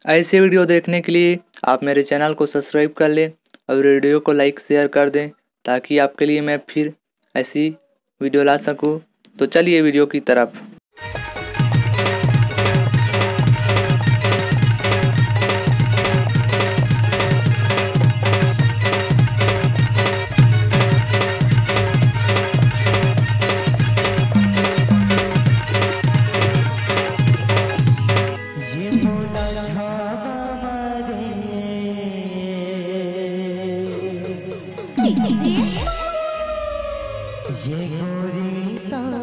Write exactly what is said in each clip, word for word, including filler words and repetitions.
ऐसे वीडियो देखने के लिए आप मेरे चैनल को सब्सक्राइब कर लें और वीडियो को लाइक शेयर कर दें, ताकि आपके लिए मैं फिर ऐसी वीडियो ला सकूं। तो चलिए वीडियो की तरफ। ये गोरी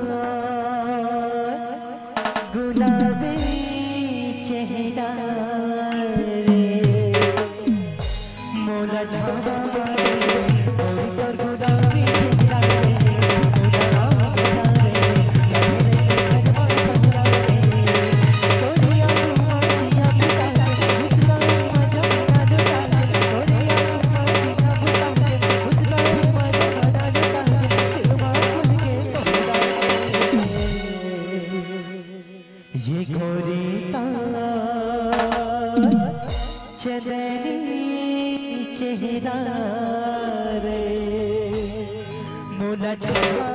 गुलाबी चेहरा रे मोला झावा ये गोरी चलेरी चेहरा रे मोला झावा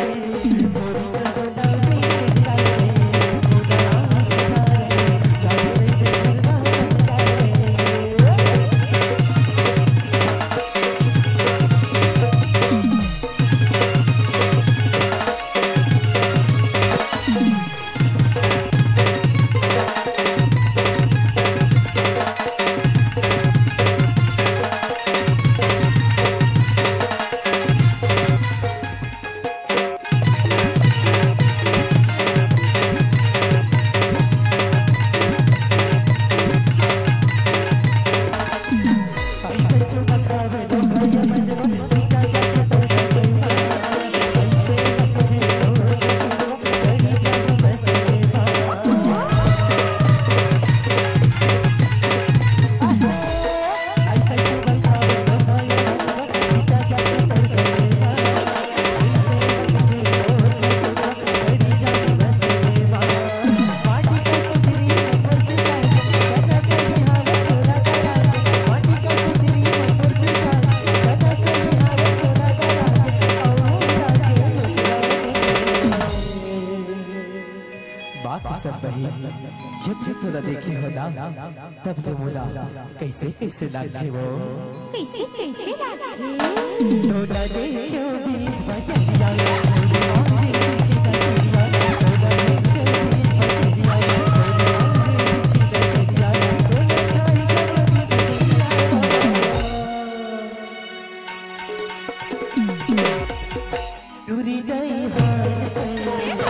सब सही जब जब तोरा देखे हो ना तब तो मोला कैसे कैसे लागे वो कैसे कैसे लागे तोरा देखो बीच बजरिया टूरी गई